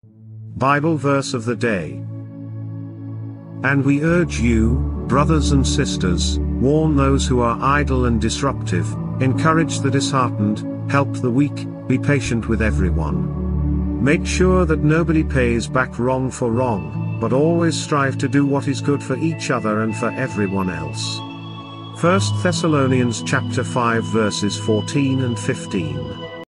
Bible verse of the day. And we urge you, brothers and sisters, warn those who are idle and disruptive, encourage the disheartened, help the weak, be patient with everyone. Make sure that nobody pays back wrong for wrong, but always strive to do what is good for each other and for everyone else. 1 Thessalonians chapter 5 verses 14 and 15.